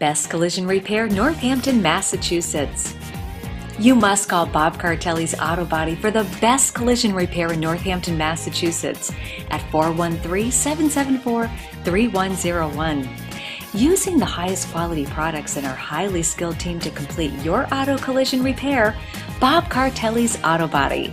Best Collision Repair, Northampton, Massachusetts. You must call Bob Cartelli's Auto Body for the best collision repair in Northampton, Massachusetts at 413-774-3101. Using the highest quality products and our highly skilled team to complete your auto collision repair, Bob Cartelli's Auto Body,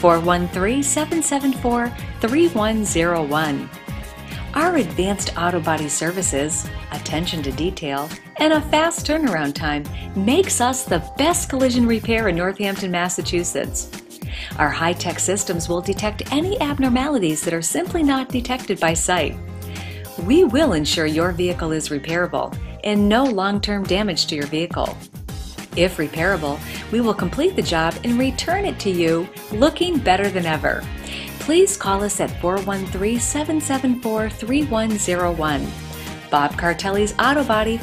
413-774-3101. Our advanced auto body services, attention to detail, and a fast turnaround time makes us the best collision repair in Northampton, Massachusetts. Our high-tech systems will detect any abnormalities that are simply not detected by sight. We will ensure your vehicle is repairable and no long-term damage to your vehicle. If repairable, we will complete the job and return it to you looking better than ever. Please call us at 413-774-3101. Bob Cartelli's Auto Body,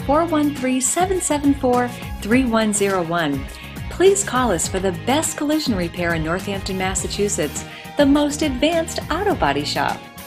413-774-3101. Please call us for the best collision repair in Northampton, Massachusetts, the most advanced auto body shop.